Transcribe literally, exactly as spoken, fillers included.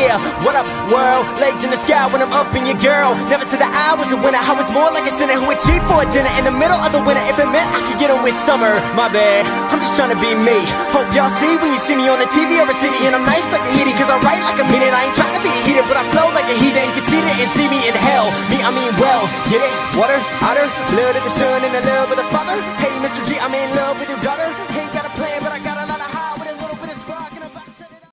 Yeah, what up, world? Legs in the sky when I'm up in your girl. Never said that I was a winner, I was more like a sinner who would cheat for a dinner in the middle of the winter if it meant I could get on with summer. My bad, I'm just trying to be me. Hope y'all see when you see me on the T V or a city. And I'm nice like a heater, cause I write like a mean it. I ain't trying to be a heater, but I flow like a heathen. Conceited and see me in hell. Me, I mean well, get it? Water, otter, blood of the sun and the love of the father. Hey, Mister G, I'm in love with your daughter.